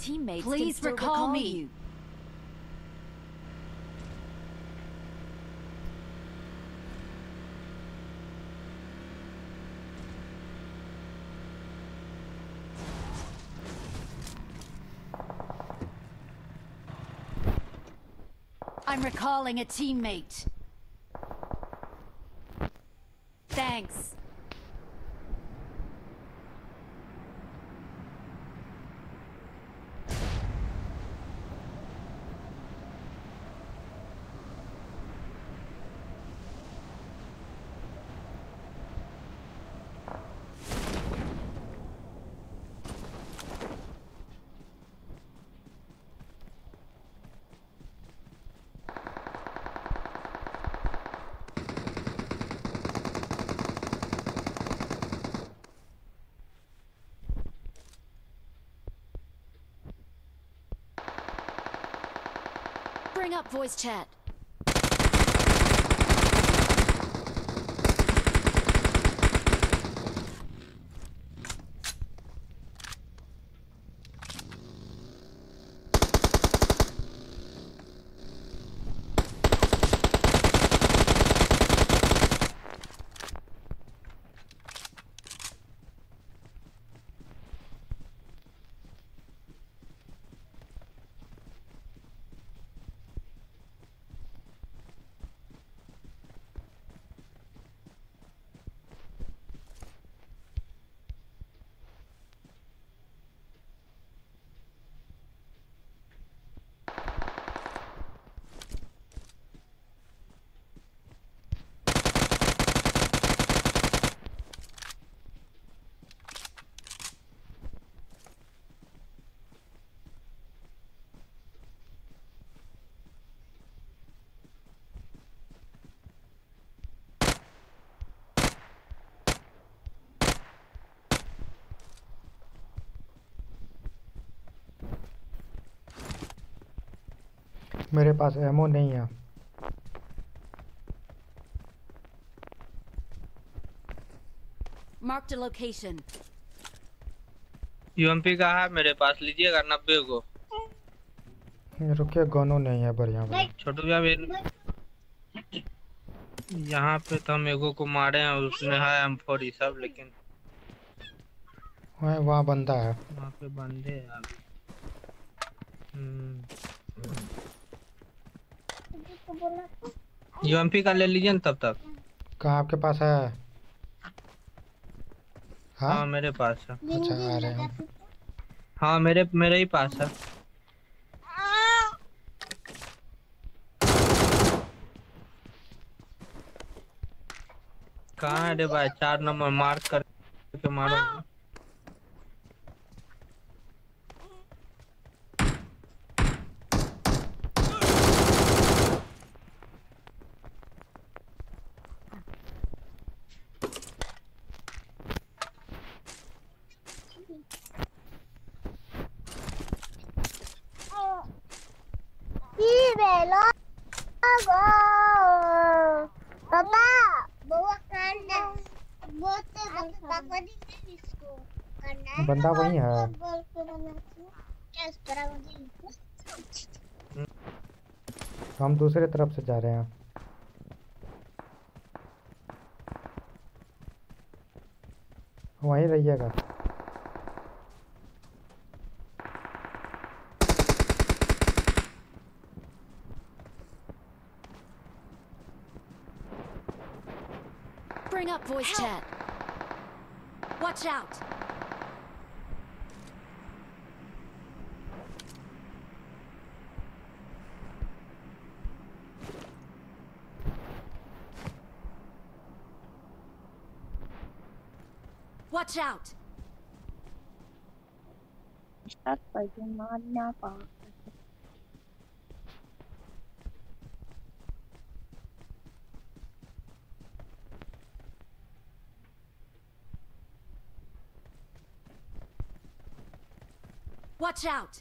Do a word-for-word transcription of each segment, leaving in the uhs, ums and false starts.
teammates Please can recall, recall me. you. I'm recalling a teammate. Thanks. Bring up voice chat. मेरे पास ammo नहीं है। Marked a location. UMP का है मेरे पास, लीजिएगा नब्बे को। रुकिए, गोनो नहीं है बढ़िया बढ़िया। छोटू भैया यहाँ पे तो हम एगो को मारे हैं, उसमें है एम फोर ये सब, लेकिन वहाँ वहाँ बंदा है। वहाँ पे बंदे हैं अभी। यूएमपी का ले लीजिए तब तक। कहाँ आपके पास है? हाँ, हाँ मेरे पास है। अच्छा आ रहे हैं। हाँ मेरे मेरे ही पास है। कहाँ है रे भाई? चार नंबर मार्क करके मारो। बंदा वही है। हम दूसरे तरफ से जा रहे हैं। वहीं रहिएगा। Bring up voice chat. Watch out. Watch out. Watch out.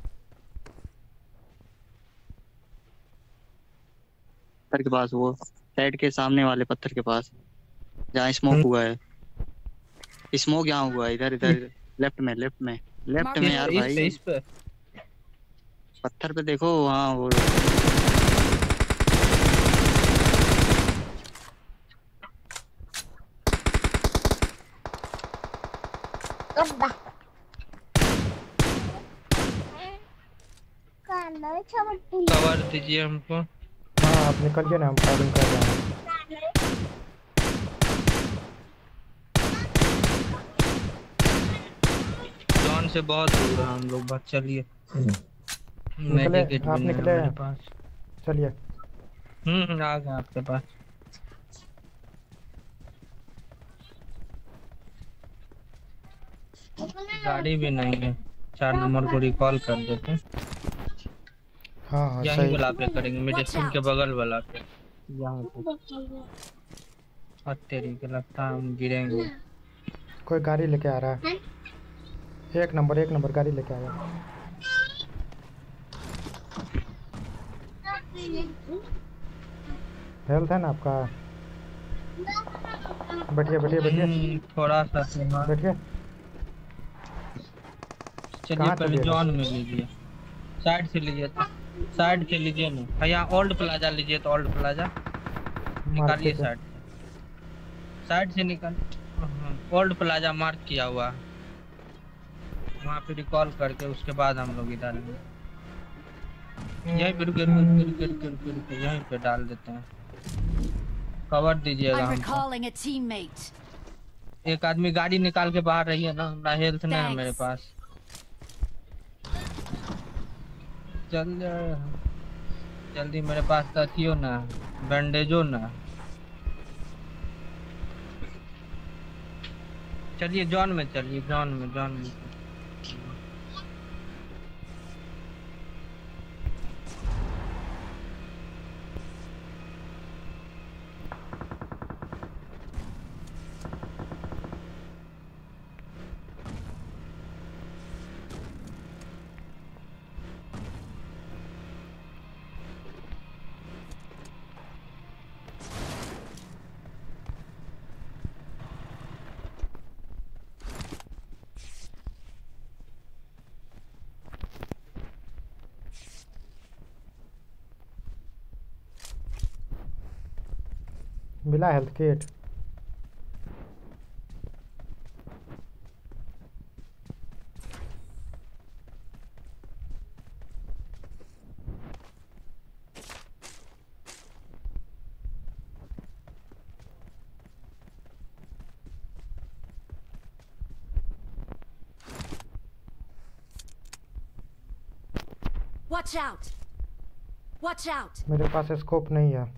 Sir के पास वो साइड के सामने वाले पत्थर के पास जहाँ स्मोक हुआ है। स्मोक यहाँ हुआ है इधर इधर लेफ्ट में लेफ्ट में लेफ्ट में यार इस भाई पे इस पे पत्थर पे देखो वहाँ वो कवर दीजिए हमको। हाँ आप निकलिए ना, हम फायरिंग कर रहे हैं। जॉन से बहुत दूर है हम लोग, बस चलिए। निकले मेडिकेट भी आप नहीं है निकले मेरे पास। चलिए। हम्म हम्म, आ गए आपके पास। गाड़ी भी नहीं है, चार नंबर को रिकॉल कर देते। हाँ हाँ यहीं सही। वाला पे करेंगे, मेडिसिन के बगल वाला पे। यहाँ पे तेरी के लगता है हम गिरेंगे। कोई गाड़ी लेके आ रहा है। एक नंबर एक नंबर गाड़ी लेके आया। हेल्थ है ना आपका? बैठिए बैठिए बैठिए हम्म, थोड़ा सा सेवा। बैठिए। चलिए कहाँ पहले चलिएगा? जॉन में लीजिए, साइड से लीजिए, साइड से लीजिए ना भैया। ओल्ड प्लाजा लीजिए तो ओल्ड प्लाजा निकालिए मार्केट है। साइड से, साइड से निकाल। ओल्ड प्लाजा मार्क किया हुआ है, वहाँ पे रिकॉल करके उसके बाद हम लोग इधर आएंगे। यहीं पे रुके रुके रुके रुके रुके रुके यहीं पे डाल देते हैं। कवर दीजिएगा I'm हमको। recalling a teammate. एक आदमी गाड़ी निकाल के बाहर रही है ना, ना हेल्थ नहीं है मेरे Thanks. पास। चल जल्दी, मेरे पास तकियो ना बैंडेजो ना। चलिए जॉन में चलिए, जॉन में जॉन में। मिला health kit? Watch out! Watch out! मेरे पास स्कोप नहीं है।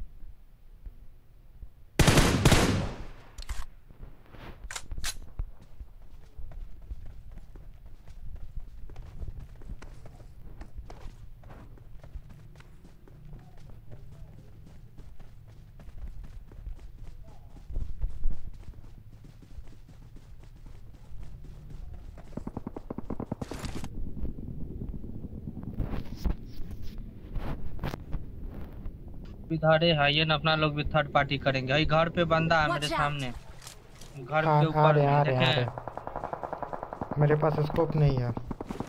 इधर है ये ना, अपना लोग भी थर्ड पार्टी करेंगे। भाई घर पे बंदा है मेरे Watch out. सामने, घर आ, के आ ऊपर रहे आ में, रहे आ देखें। रहे। मेरे पास स्कोप नहीं है।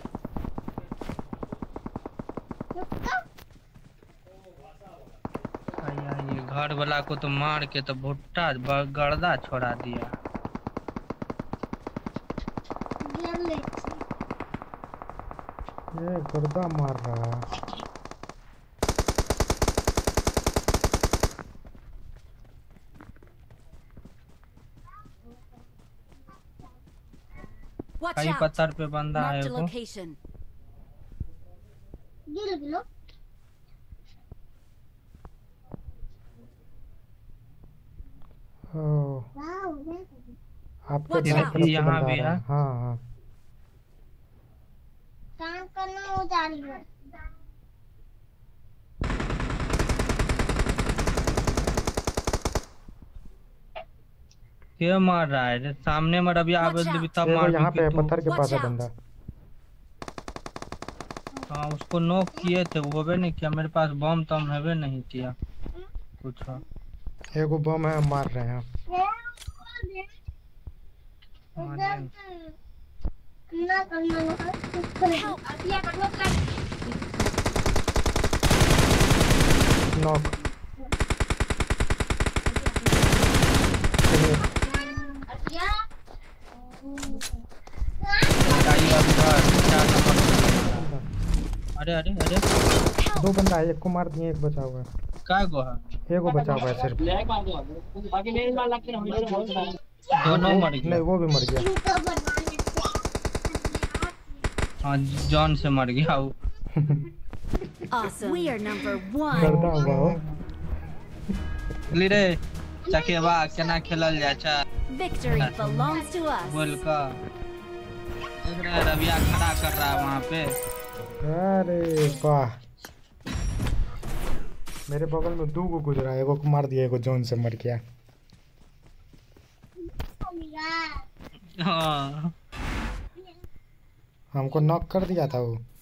आया, ये घर वाला को तो मार के तो भुट्टा ब- गर्दा छोड़ा दिया। ये गर्दा मार रहा है। Watch कई out! पत्थर पे बंदा है Marked a वो। location. ओह, आपके Watch दाएं out. तरफ से यहाँ बंदा आ भी रहा है। है। हाँ हाँ काम करना हो जा रही है। क्या मार रहा है रे? सामने में रवि आवे Watch भी out. तब देखो मार यहाँ भी पे कि तू। पत्थर के पास है Watch out. बंदा। हाँ उसको नॉक किए थे, वो भी नहीं किया। मेरे पास बम तम है भी नहीं किया कुछ। एगो बम है, हम मार रहे हैं। नॉक। अरे अरे अरे दो बंदा है, एक को मार दिए, एक बचा हुआ है। क्या गो है? एक को बचा हुआ है सिर्फ। दोनों मर गए। नहीं, वो भी मर गया। हाँ जॉन से मर गया वो। Awesome. We are number one. करता हुआ हो। लीरे चकेवा केना खेलल जाय छै? Victory belongs to us. बोल का देख रहे हैं रविया खड़ा कर रहा है वहाँ पे। अरे वाह, मेरे बगल में दो को गुजरा, एगो को मार दिया, एगो जोन से मर गया। हाँ हमको नॉक कर दिया था वो।